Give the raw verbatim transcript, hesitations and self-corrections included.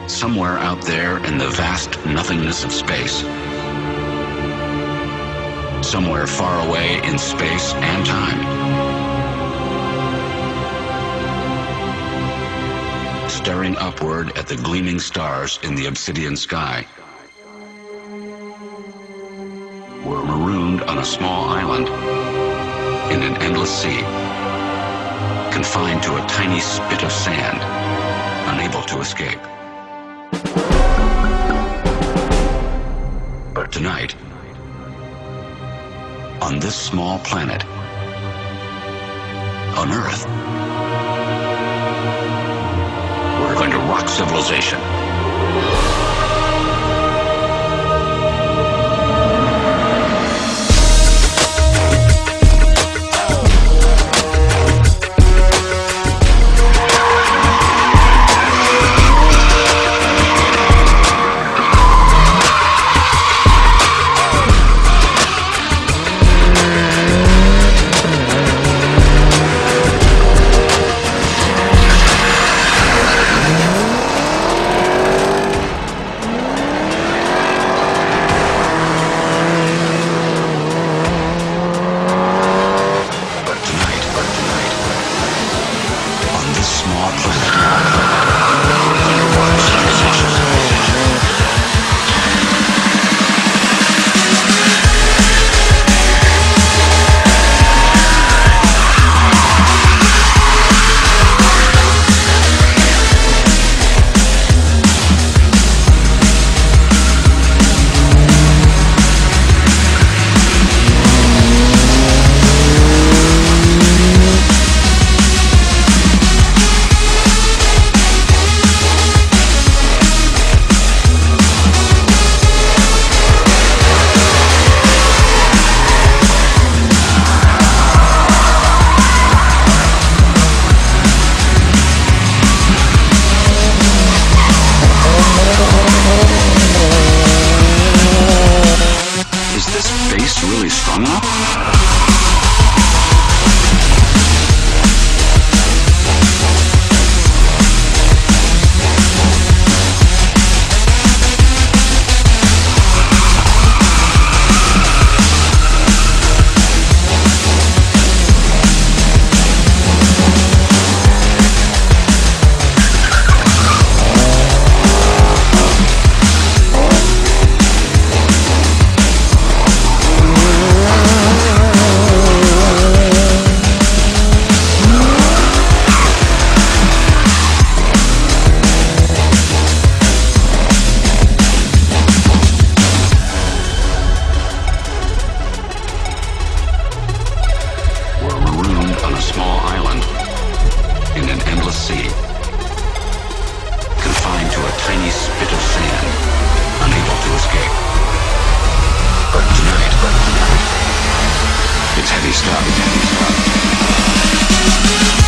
Somewhere out there in the vast nothingness of space, somewhere far away in space and time, staring upward at the gleaming stars in the obsidian sky, we're marooned on a small island in an endless sea, confined to a tiny spit of sand, unable to escape. But tonight, on this small planet, on Earth, we're going to rock civilization. Really strong enough? Sea, confined to a tiny spit of sand, unable to escape. But tonight, but tonight, it's heavy stuff, it's heavy stuff.